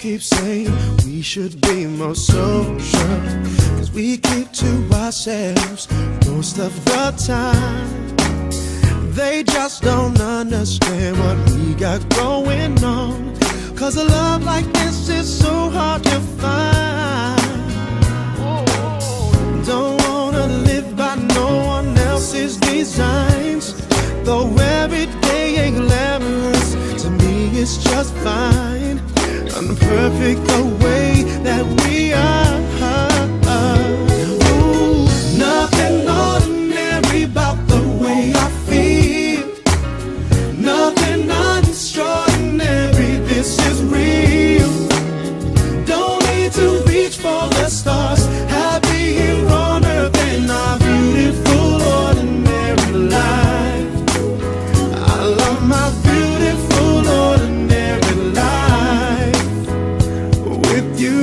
keep saying we should be more social, 'cause we keep to ourselves most of the time. They just don't understand what we got going on, 'cause a love like this is so hard to find. Don't wanna live by no one else's designs, though every day ain't glamorous. To me it's just fine, unperfect the way that we are. Ooh, nothing ordinary about the way I feel, nothing extraordinary, this is real. Don't need to reach for the stars, happy here on earth in our beautiful ordinary life. I love my beautiful ordinary life with you.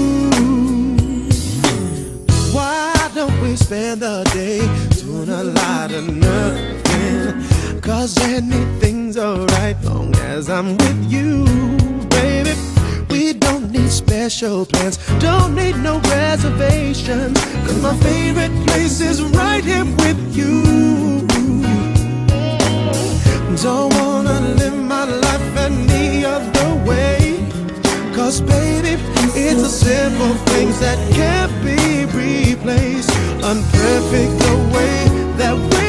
Why don't we spend the day doing a lot of nothing? 'Cause anything's alright long as I'm with you, baby. We don't need special plans, don't need no reservations, 'cause my favorite place is right here with you. Don't wanna live my life any other way, 'cause baby, it's the simple things that can't be replaced, unperfect the way that we